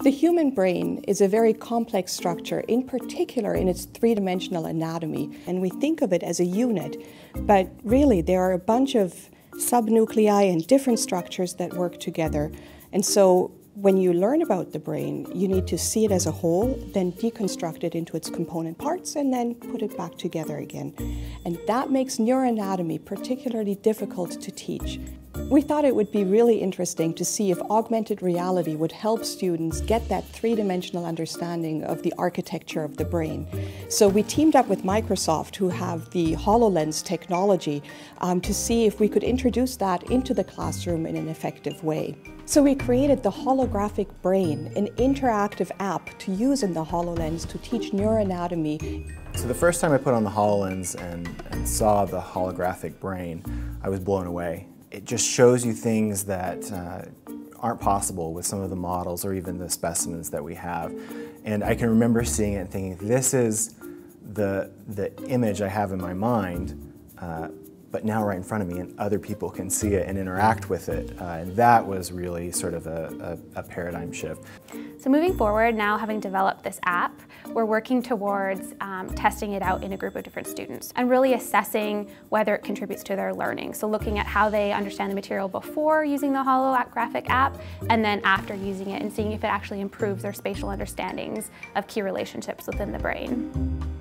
The human brain is a very complex structure, in particular in its three-dimensional anatomy, and we think of it as a unit, but really there are a bunch of subnuclei and different structures that work together. And so when you learn about the brain, you need to see it as a whole, then deconstruct it into its component parts, and then put it back together again. And that makes neuroanatomy particularly difficult to teach. We thought it would be really interesting to see if augmented reality would help students get that three-dimensional understanding of the architecture of the brain. So we teamed up with Microsoft, who have the HoloLens technology, to see if we could introduce that into the classroom in an effective way. So we created the Holographic Brain, an interactive app to use in the HoloLens to teach neuroanatomy. So the first time I put on the HoloLens and saw the holographic brain, I was blown away. It just shows you things that aren't possible with some of the models or even the specimens that we have. And I can remember seeing it and thinking, this is the image I have in my mind, but now right in front of me, and other people can see it and interact with it. And that was really sort of a paradigm shift. So moving forward, now having developed this app, we're working towards testing it out in a group of different students and really assessing whether it contributes to their learning. So looking at how they understand the material before using the holographic app and then after using it, and seeing if it actually improves their spatial understandings of key relationships within the brain.